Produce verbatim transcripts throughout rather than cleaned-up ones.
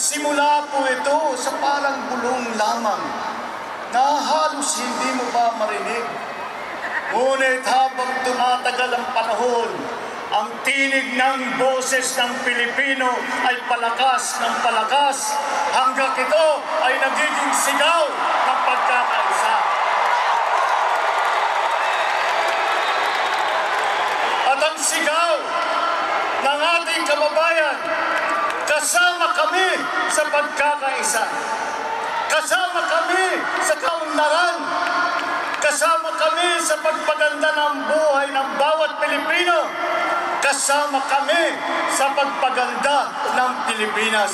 Simula po ito sa parang bulong lamang na halos hindi mo ba marinig. Ngunit habang tumatagal ang panahon, ang tinig ng boses ng Pilipino ay palakas ng palakas hanggang ito ay nagiging sigaw ng pagkakaisa. At ang sigaw ng ating kababayan, kasama kami sa pagkakaisa. Kasama kami sa kaunlaran. Kasama kami sa pagpaganda ng buhay ng bawat Pilipino. Kasama kami sa pagpaganda ng Pilipinas.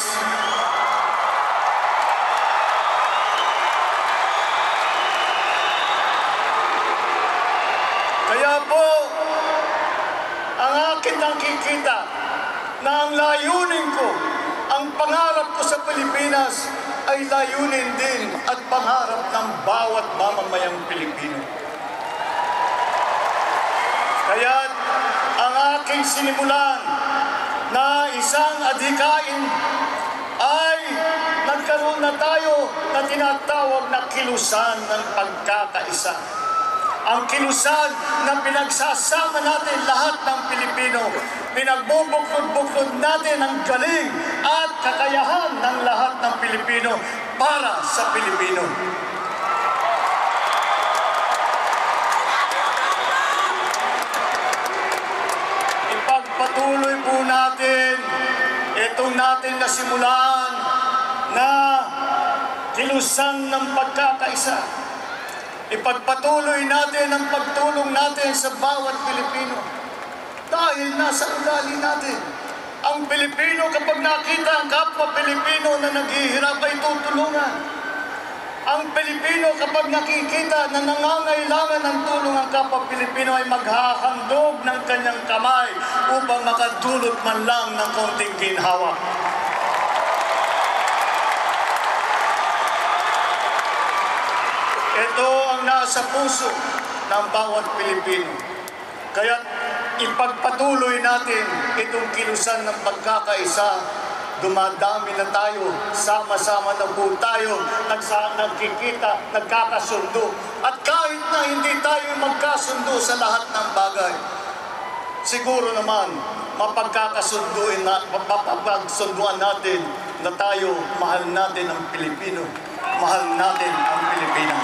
Kaya po, ang akin nakikita na ang layunin ko, ang pangarap ko sa Pilipinas ay layunin din at pangarap ng bawat mamamayang Pilipino. Kaya ang aking sinimulan na isang adhikain ay nagkaroon na tayo na tinatawag na kilusan ng pagkakaisa. Ang kilusan na pinagsasama natin lahat ng Pilipino. Pinagbubuklod-buklod natin ang galing at kakayahan ng lahat ng Pilipino para sa Pilipino. Ipagpatuloy po natin itong natin nasimulan na kilusan ng pagkakaisa. Ipagpatuloy natin ang pagtulong natin sa bawat Pilipino. Dahil nasa ugali natin. Ang Pilipino kapag nakita ang kapwa Pilipino na naghihirap ay tutulungan. Ang Pilipino kapag nakikita na nangangailangan ng tulong ang kapwa Pilipino ay maghahandog ng kanyang kamay upang makadulot man lang ng konting ginhawa. Ito ang nasa puso ng bawat Pilipino. Kaya ipagpatuloy natin itong kilusan ng pagkakaisa. Dumadami na tayo, sama-sama na po tayo, nagkikita, nagkakasundo. At kahit na hindi tayo magkasundo sa lahat ng bagay, siguro naman mapagkakasunduin na, mapapagsunduan natin na tayo, mahal natin ang Pilipino, mahal natin ang Pilipinas.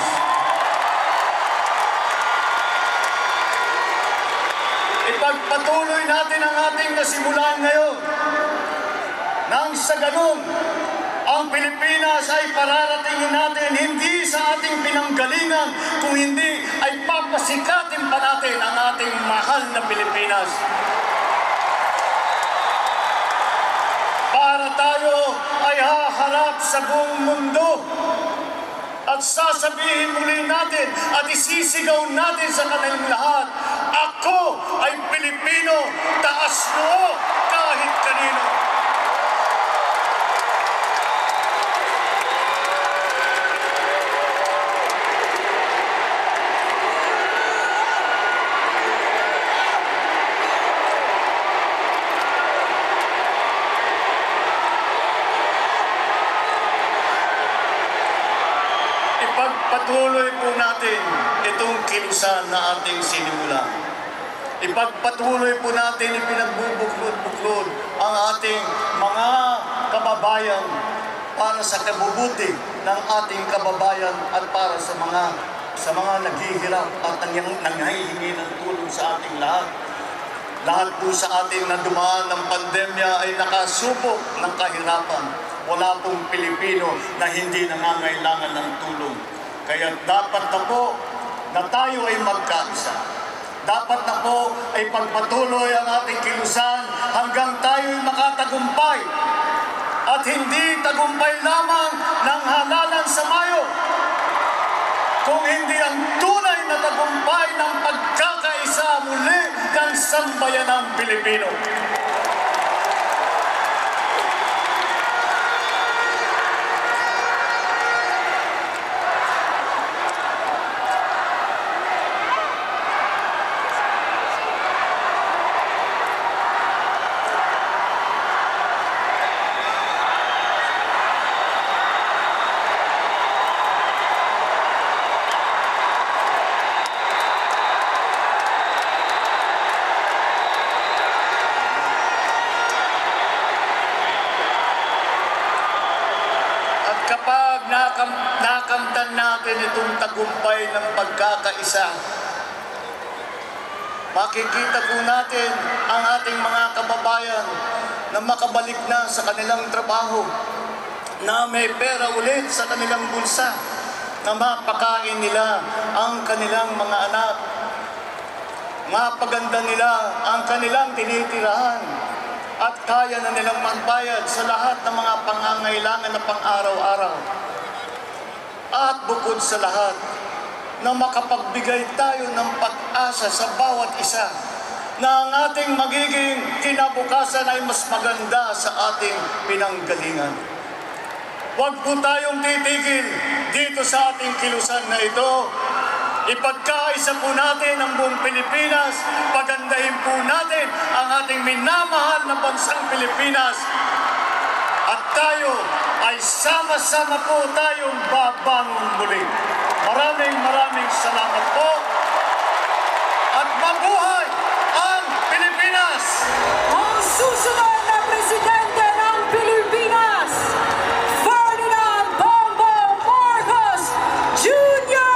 Ipagpatuloy natin ang ating nasimulan ngayon. Nang sa ganun, ang Pilipinas ay pararatingin natin hindi sa ating pinanggalingan, kung hindi ay papasikatin pa natin ang ating mahal na Pilipinas. Para tayo ay haharap sa buong mundo at sasabihin muli natin at isisigaw natin sa kanilang lahat, ako ay Pilipino, taas noo kahit kanino. Ipagpatuloy po natin itong kilusan na ating sinimulan. Ipagpatuloy po natin, ipinagbubuklod-buklod ang ating mga kababayan para sa kabubuti ng ating kababayan at para sa mga sa mga naghihirap at nanghihingi ng tulong sa ating lahat. Lahat po sa atin na dumaan ng pandemya ay nakasubok ng kahirapan. Wala pong Pilipino na hindi nangangailangan ng tulong. Kaya dapat na po na tayo ay magkaisa. Dapat na po ay pagpatuloy ang ating kilusan hanggang tayo ay makatagumpay. At hindi tagumpay lamang ng halalan sa Mayo, kung hindi ang tunay na tagumpay ng pagkakaisa muli ng sambayanang Pilipino. nakamtan natin itong tagumpay ng pagkakaisa. Makikita po natin ang ating mga kababayan na makabalik na sa kanilang trabaho, na may pera ulit sa kanilang bulsa, na mapakain nila ang kanilang mga anak, mapaganda nila ang kanilang tinitirahan, at kaya na nilang magbayad sa lahat ng mga pangangailangan na pang-araw-araw. At bukod sa lahat, na makapagbigay tayo ng pag-asa sa bawat isa na ang ating magiging kinabukasan ay mas maganda sa ating pinanggalingan. Huwag po tayong titigil dito sa ating kilusan na ito. Ipagkaisa po natin ang buong Pilipinas, pagandahin po natin ang ating minamahal na bansang Pilipinas, at tayo ay sama-sama po tayong babangon muli. Maraming maraming salamat po, at mabuhay ang Pilipinas! Ang susunod na Presidente ng Pilipinas, Ferdinand Bongbong Marcos Junior!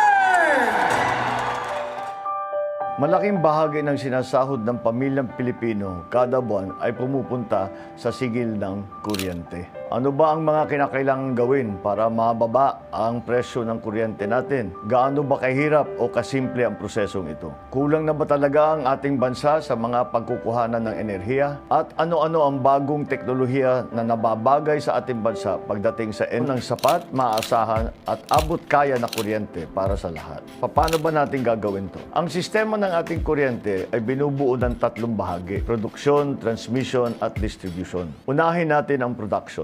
Malaking bahagi ng sinasahod ng pamilyang Pilipino kada buwan ay pumupunta sa sigil ng kuryente. Ano ba ang mga kinakailangang gawin para mababa ang presyo ng kuryente natin? Gaano ba kahirap o kasimple ang prosesong ito? Kulang na ba talaga ang ating bansa sa mga pagkukuhanan ng enerhiya? At ano-ano ang bagong teknolohiya na nababagay sa ating bansa pagdating sa end ng sapat, maasahan at abot kaya na kuryente para sa lahat? Paano ba natin gagawin to? Ang sistema ng ating kuryente ay binubuo ng tatlong bahagi: produksyon, transmission at distribution. Unahin natin ang production.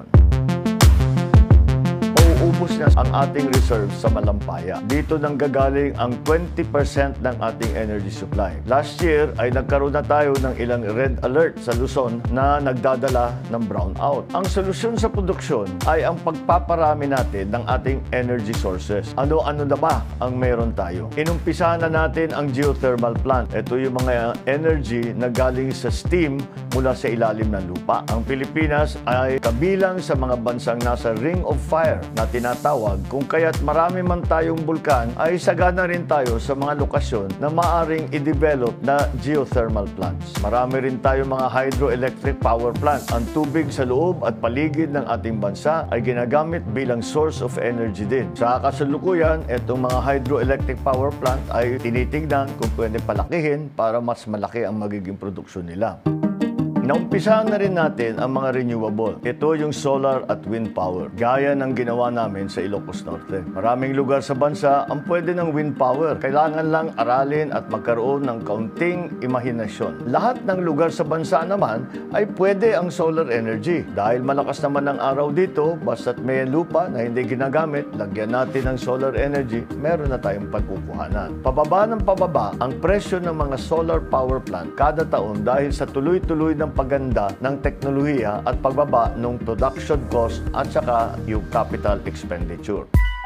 Ubus na ang ating reserve sa Malampaya. Dito nang gagaling ang twenty percent ng ating energy supply. Last year ay nagkaroon na tayo ng ilang red alert sa Luzon na nagdadala ng brownout. Ang solusyon sa produksyon ay ang pagpaparami natin ng ating energy sources. Ano-ano na ba ang meron tayo? Inumpisahan na natin ang geothermal plant. Ito yung mga energy na galing sa steam mula sa ilalim ng lupa. Ang Pilipinas ay kabilang sa mga bansang nasa Ring of Fire na tinatawag, kung kaya't marami man tayong bulkan ay sagana rin tayo sa mga lokasyon na maaring i-develop na geothermal plants. Marami rin tayong mga hydroelectric power plant. Ang tubig sa loob at paligid ng ating bansa ay ginagamit bilang source of energy din. Sa kasalukuyan, itong mga hydroelectric power plant ay tinitignan kung pwede palakihin para mas malaki ang magiging produksyon nila. Naumpisahan na rin natin ang mga renewable. Ito yung solar at wind power, gaya ng ginawa namin sa Ilocos Norte. Maraming lugar sa bansa ang pwede ng wind power. Kailangan lang aralin at magkaroon ng kaunting imahinasyon. Lahat ng lugar sa bansa naman ay pwede ang solar energy. Dahil malakas naman ang araw dito, basta't may lupa na hindi ginagamit, lagyan natin ng solar energy, meron na tayong pagkukuhanan. Pababa ng pababa ang presyo ng mga solar power plant kada taon dahil sa tuloy-tuloy ng paganda ng teknolohiya at pagbaba ng production cost at saka yung capital expenditure.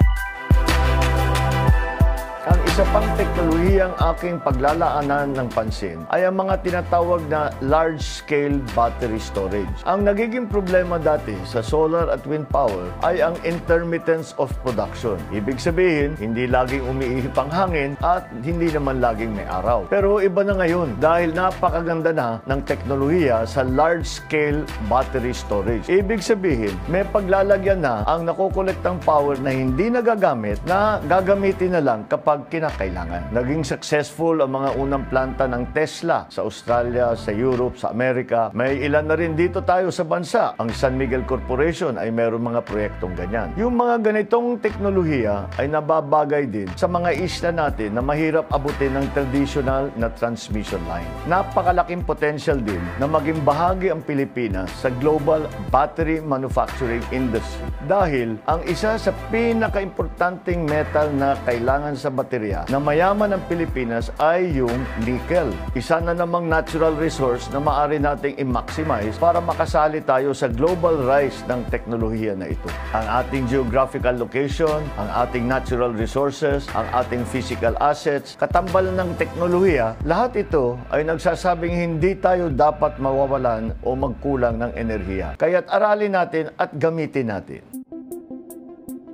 Ang isa pang teknolohiyang aking paglalaanan ng pansin ay ang mga tinatawag na large-scale battery storage. Ang nagiging problema dati sa solar at wind power ay ang intermittence of production. Ibig sabihin, hindi laging umiihip ang hangin at hindi naman laging may araw. Pero iba na ngayon dahil napakaganda na ng teknolohiya sa large-scale battery storage. Ibig sabihin, may paglalagyan na ang nakukolektang power na hindi nagagamit na gagamitin na lang kapag kinakailangan. Naging successful ang mga unang planta ng Tesla sa Australia, sa Europe, sa Amerika. May ilan na rin dito tayo sa bansa. Ang San Miguel Corporation ay mayroong mga proyektong ganyan. Yung mga ganitong teknolohiya ay nababagay din sa mga isla natin na mahirap abutin ng traditional na transmission line. Napakalaking potential din na maging bahagi ang Pilipinas sa global battery manufacturing industry. Dahil ang isa sa pinaka-importanting metal na kailangan sa baterya na mayaman ng Pilipinas ay yung nickel. Isa na namang natural resource na maaari nating i-maximize para makasali tayo sa global rise ng teknolohiya na ito. Ang ating geographical location, ang ating natural resources, ang ating physical assets, katambalan ng teknolohiya, lahat ito ay nagsasabing hindi tayo dapat mawawalan o magkulang ng enerhiya. Kaya't aralin natin at gamitin natin.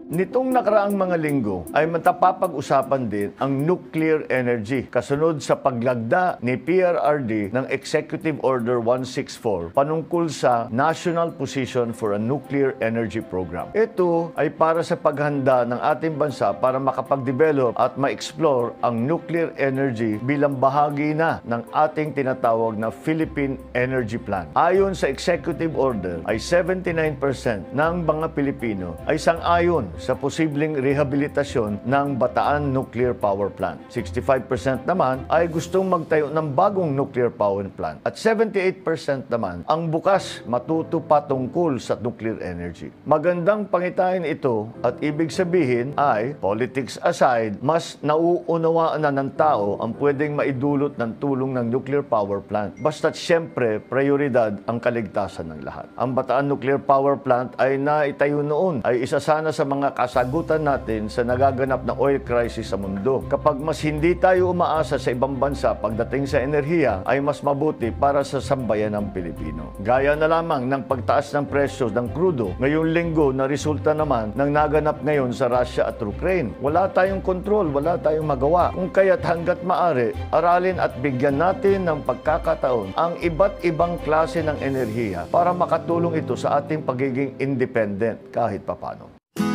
Nitong nakaraang mga linggo ay matapapag-usapan din ang nuclear energy kasunod sa paglagda ni P R R D ng Executive Order one sixty-four panungkol sa National Position for a Nuclear Energy Program. Ito ay para sa paghanda ng ating bansa para makapag-develop at ma-explore ang nuclear energy bilang bahagi na ng ating tinatawag na Philippine Energy Plan. Ayon sa Executive Order ay seventy-nine percent ng mga Pilipino ay sang-ayon sa posibleng rehabilitasyon ng Bataan Nuclear Power Plant. sixty-five percent naman ay gustong magtayo ng bagong nuclear power plant. At seventy-eight percent naman ang bukas matuto patungkol sa nuclear energy. Magandang pangitain ito at ibig sabihin ay, politics aside, mas nauunawaan na ng tao ang pwedeng maidulot ng tulong ng nuclear power plant. Basta't siyempre, prioridad ang kaligtasan ng lahat. Ang Bataan Nuclear Power Plant ay naitayo noon ay isa sana sa mga kasagutan natin sa nagaganap na oil crisis sa mundo. Kapag mas hindi tayo umaasa sa ibang bansa pagdating sa enerhiya, ay mas mabuti para sa sambayan ng Pilipino. Gaya na lamang ng pagtaas ng presyo ng krudo ngayong linggo na resulta naman ng naganap ngayon sa Russia at Ukraine. Wala tayong kontrol, wala tayong magawa. Kung kaya't hanggat maaari, aralin at bigyan natin ng pagkakataon ang iba't ibang klase ng enerhiya para makatulong ito sa ating pagiging independent kahit papano.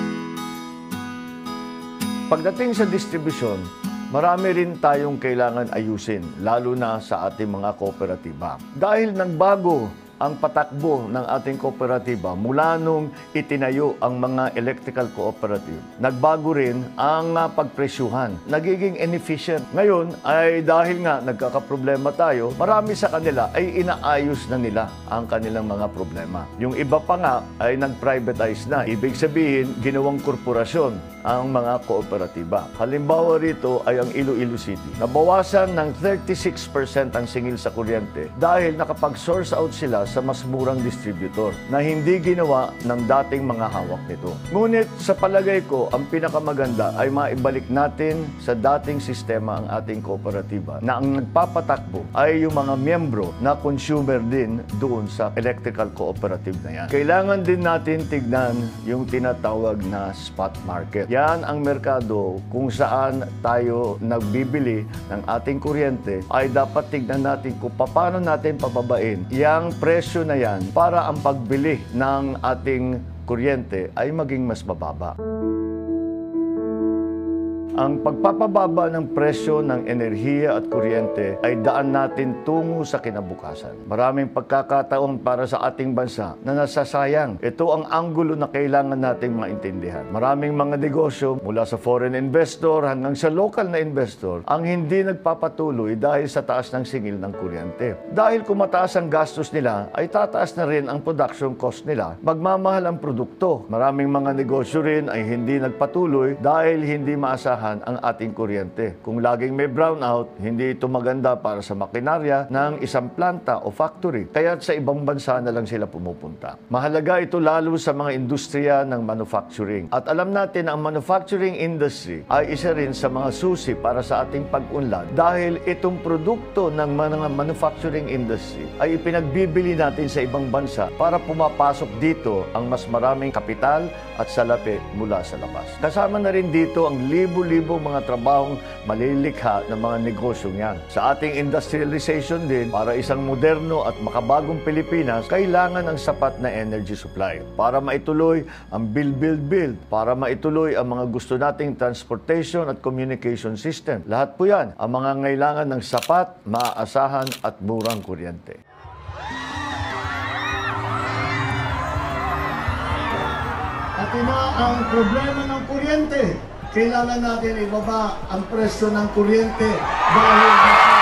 Pagdating sa distribusyon, marami rin tayong kailangan ayusin, lalo na sa ating mga kooperatiba. Dahil nagbago ang patakbo ng ating kooperatiba mula nung itinayo ang mga electrical cooperative. Nagbago rin ang uh, pagpresyuhan. Nagiging inefficient. Ngayon ay dahil nga nagkakaproblema tayo, marami sa kanila ay inaayos na nila ang kanilang mga problema. Yung iba pa nga ay nag-privatize na. Ibig sabihin, ginawang korporasyon ang mga kooperatiba. Halimbawa rito ay ang Iloilo City. Nabawasan ng thirty-six percent ang singil sa kuryente dahil nakapag-source out sila sa mas murang distributor na hindi ginawa ng dating mga hawak nito. Ngunit sa palagay ko, ang pinakamaganda ay maibalik natin sa dating sistema ang ating kooperatiba na ang nagpapatakbo ay yung mga miyembro na consumer din doon sa electrical cooperative na yan. Kailangan din natin tignan yung tinatawag na spot market. Yan ang merkado kung saan tayo nagbibili ng ating kuryente ay dapat tignan natin kung paano natin pababain yung presyo na yan para ang pagbili ng ating kuryente ay maging mas mababa. Ang pagpapababa ng presyo ng enerhiya at kuryente ay daan natin tungo sa kinabukasan. Maraming pagkakataon para sa ating bansa na nasasayang. Ito ang anggulo na kailangan nating maintindihan. Maraming mga negosyo mula sa foreign investor hanggang sa local na investor ang hindi nagpapatuloy dahil sa taas ng singil ng kuryente. Dahil kung mataas ang gastos nila, ay tataas na rin ang production cost nila. Magmamahal ang produkto. Maraming mga negosyo rin ay hindi nagpatuloy dahil hindi maasahan ang ating kuryente. Kung laging may brownout, hindi ito maganda para sa makinarya ng isang planta o factory. Kaya sa ibang bansa na lang sila pumupunta. Mahalaga ito lalo sa mga industriya ng manufacturing. At alam natin na ang manufacturing industry ay isa rin sa mga susi para sa ating pag-unlad dahil itong produkto ng mga manufacturing industry ay ipinagbibili natin sa ibang bansa para pumapasok dito ang mas maraming kapital at salapi mula sa labas. Kasama na rin dito ang libo-libo mga trabahong malilikha ng mga negosyong yan. Sa ating industrialization din, para isang moderno at makabagong Pilipinas, kailangan ng sapat na energy supply. Para maituloy ang build, build, build. Para maituloy ang mga gusto nating transportation at communication system. Lahat po yan ang mga ngailangan ng sapat, maaasahan at murang kuryente. At ina ang problema ng kuryente. Kailangan natin ibaba ang presyo ng kuryente dahil